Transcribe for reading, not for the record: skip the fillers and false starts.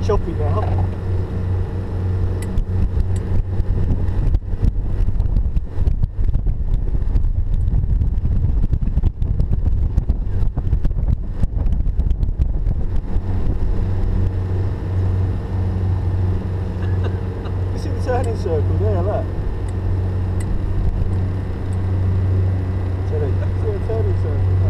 choppy now. You see the turning circle there, look. See a turning circle there.